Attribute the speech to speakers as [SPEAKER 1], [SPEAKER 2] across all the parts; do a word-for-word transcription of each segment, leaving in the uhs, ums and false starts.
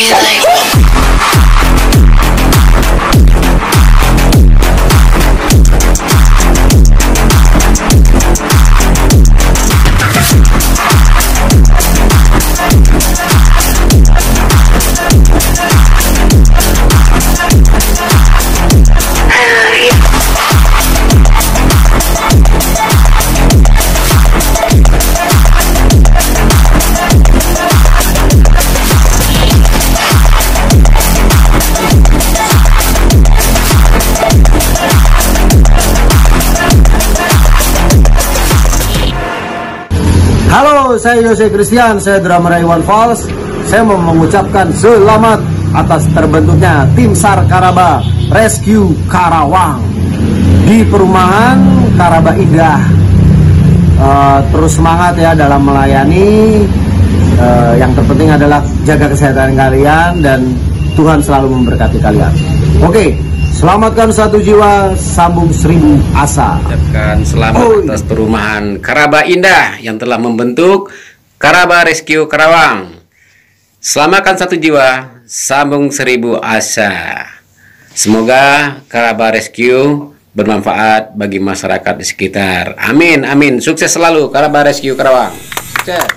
[SPEAKER 1] Halo, saya Yose Christian, saya drummer Iwan Fals. Saya mau mengucapkan selamat atas terbentuknya Tim SAR Karaba Rescue Karawang di perumahan Karaba Indah. Uh, terus semangat ya dalam melayani. Uh, yang terpenting adalah jaga kesehatan kalian dan Tuhan selalu memberkati kalian. Oke, selamatkan satu jiwa, sambung seribu asa.
[SPEAKER 2] Ucapkan selamat oh, atas perumahan Karaba Indah yang telah membentuk Karaba Rescue Karawang. Selamatkan satu jiwa, sambung seribu asa. Semoga Karaba Rescue bermanfaat bagi masyarakat di sekitar. Amin, amin. Sukses selalu Karaba Rescue Karawang. Sukses.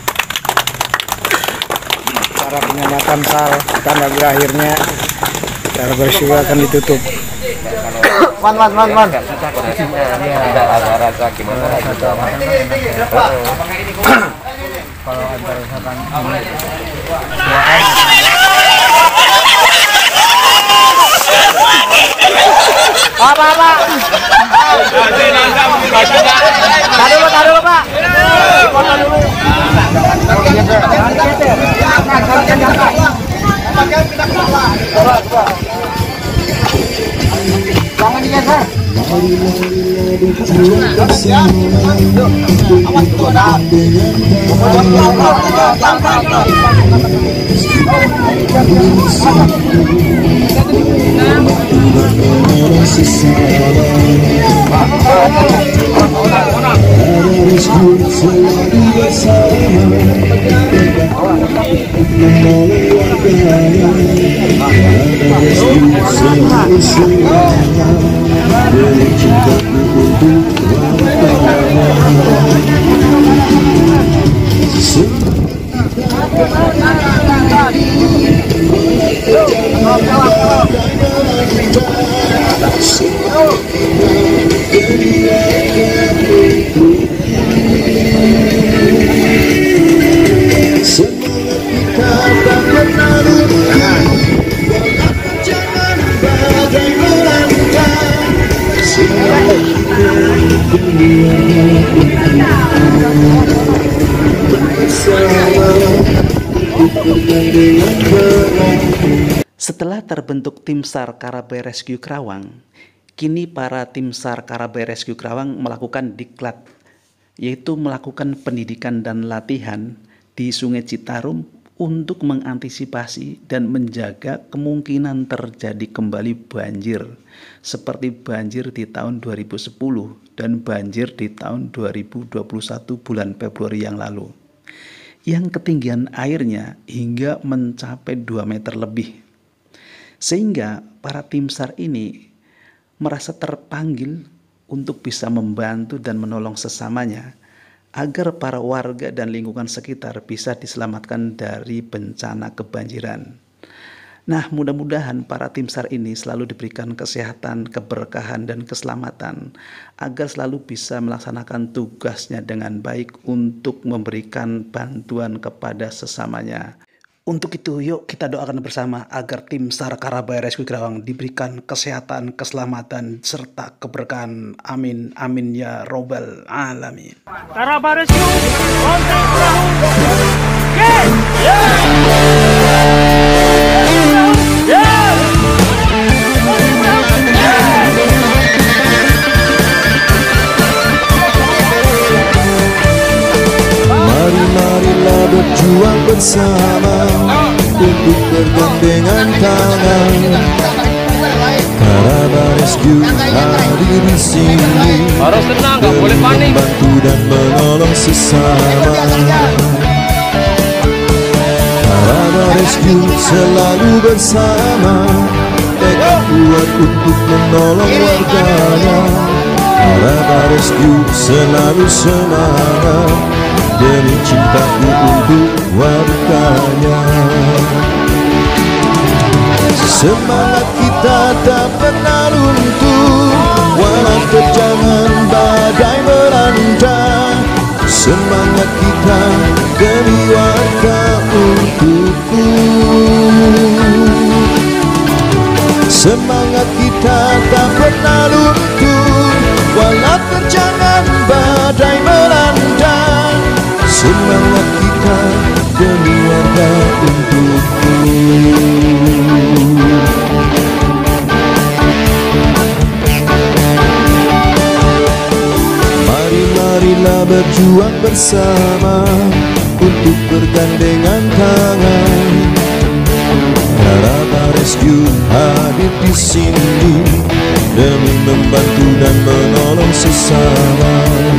[SPEAKER 3] Cara penyelamatan SAR tanda berakhirnya Karaba Rescue akan ditutup. Man, man, man, man.
[SPEAKER 2] Ada rasa gimana?
[SPEAKER 3] Kalau ada misalkan apa apa? Taruh dulu, taruh dulu Pak. Dipotong dulu. Jangan digeser.
[SPEAKER 4] Setelah terbentuk Tim SAR Karaba Rescue Karawang, kini para Tim SAR Karaba Rescue Karawang melakukan diklat, yaitu melakukan pendidikan dan latihan di Sungai Citarum untuk mengantisipasi dan menjaga kemungkinan terjadi kembali banjir seperti banjir di tahun dua ribu sepuluh dan banjir di tahun dua ribu dua puluh satu bulan Februari yang lalu, yang ketinggian airnya hingga mencapai dua meter lebih. Sehingga para tim SAR ini merasa terpanggil untuk bisa membantu dan menolong sesamanya agar para warga dan lingkungan sekitar bisa diselamatkan dari bencana kebanjiran. Nah, mudah-mudahan para tim SAR ini selalu diberikan kesehatan, keberkahan, dan keselamatan agar selalu bisa melaksanakan tugasnya dengan baik untuk memberikan bantuan kepada sesamanya. Untuk itu, yuk kita doakan bersama agar Tim SAR Karaba Rescue Karawang diberikan kesehatan, keselamatan, serta keberkahan. Amin, amin ya robbal alamin.
[SPEAKER 5] Karaba Rescue, kontak perahu.
[SPEAKER 6] Mari-marilah berjuang bersama untuk bergandengan tangan. Karaba Rescue hadir di sini.
[SPEAKER 5] Harus tenang, nggak boleh panik.
[SPEAKER 6] Membantu dan menolong sesama. Karaba Rescue selalu bersama, tekad kuat untuk menolong warganya. Karaba Rescue selalu semangat demi cintaku untuk warganya. Semangat kita tak pernah runtuh, walau terjangan badai melanda. Semangat kita demi warga untukku. Semangat kita tak pernah luntur, walau terjangan badai melanda. Semangat kita demi warga untukku. Marilah berjuang bersama untuk bergandengan tangan. Karaba Rescue hadir di sini demi membantu dan menolong sesama.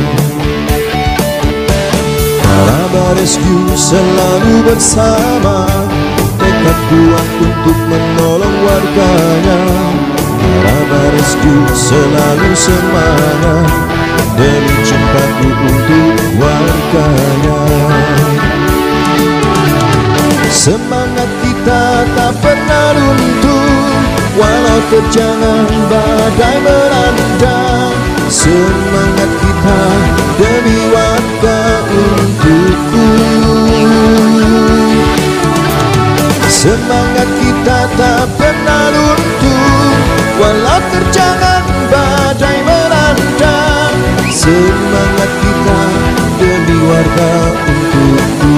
[SPEAKER 6] Karaba Rescue selalu bersama, tekad kuat untuk menolong warganya. Karaba Rescue selalu semangat demi cintaku untuk warganya. Semangat kita tak pernah runtuh, walau terjangan badai melanda. Semangat kita demi warga untukku. Semangat kita tak pernah runtuh, walau terjangan badai melanda. Semangat kita demi warga untukku.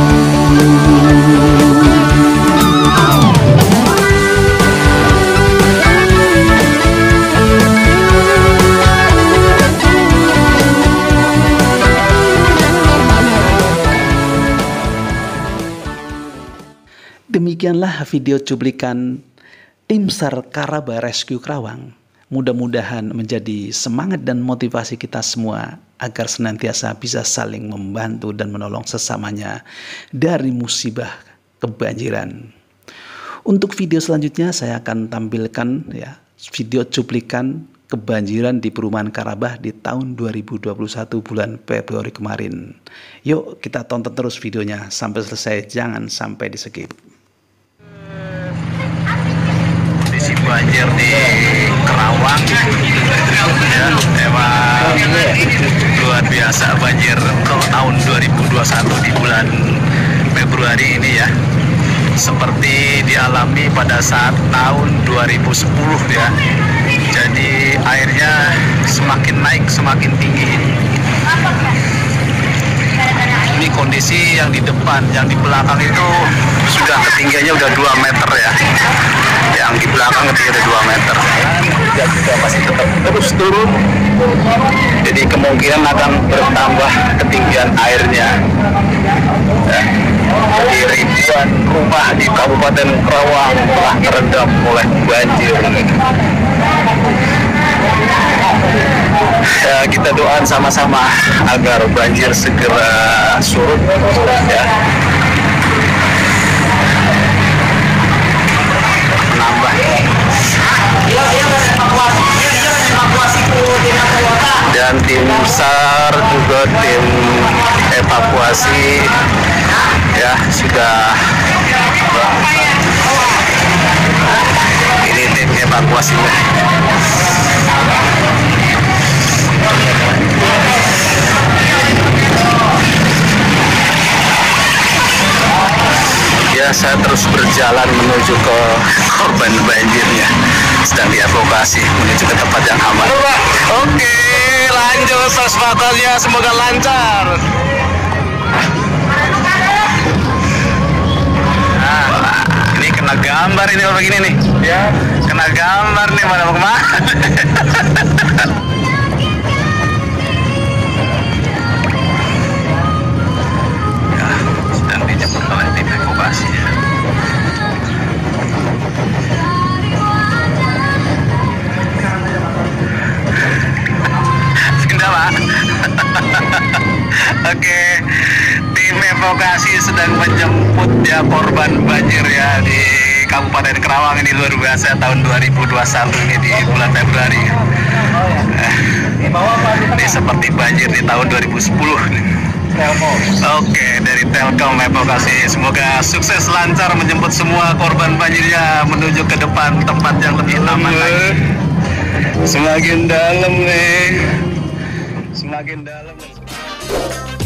[SPEAKER 4] Demikianlah video cuplikan Tim SAR Karaba Rescue Karawang. Mudah-mudahan menjadi semangat dan motivasi kita semua agar senantiasa bisa saling membantu dan menolong sesamanya dari musibah kebanjiran. Untuk video selanjutnya saya akan tampilkan ya video cuplikan kebanjiran di perumahan Karaba di tahun dua ribu dua puluh satu bulan Februari kemarin. Yuk kita tonton terus videonya sampai selesai, jangan sampai di skip.
[SPEAKER 7] Kondisi banjir di Karawang ya, emang luar biasa banjir untuk tahun dua ribu dua puluh satu di bulan Februari ini ya, seperti dialami pada saat tahun dua ribu sepuluh ya. Jadi airnya semakin naik semakin tinggi. Ini kondisi yang di depan, yang di belakang itu sudah ketinggiannya udah dua meter ya. Yang di belakang ketinggiannya udah dua meter. Dan juga masih tetap terus turun. Jadi kemungkinan akan bertambah ketinggian airnya. Ya. Jadi ribuan rumah di Kabupaten Karawang telah terendam oleh banjir. Ya, kita doakan sama-sama agar banjir segera surut ya. Menambah. Dan tim SAR juga tim evakuasi ya sudah. Ini tim evakuasinya. Ya, saya terus berjalan menuju ke korban banjirnya, sedang dievakuasi menuju ke tempat yang aman. Oke, lanjut transportasinya, semoga lancar. Nah, ini kena gambar ini kalau begini nih. Ya, kena gambar nih, mana mau kemana? Oleh tim evakuasi ya. Pindah Pak. Oke, tim evakuasi sedang menjemput ya korban banjir ya di Kabupaten Karawang ini luar biasa tahun dua ribu dua puluh satu ini di bulan Februari. Eh, ini seperti banjir di tahun dua ribu sepuluh. Oke, dari Telkom Advokasi, semoga sukses lancar menjemput semua korban banjirnya menuju ke depan tempat yang lebih aman lagi. Semakin dalam nih, semakin dalam.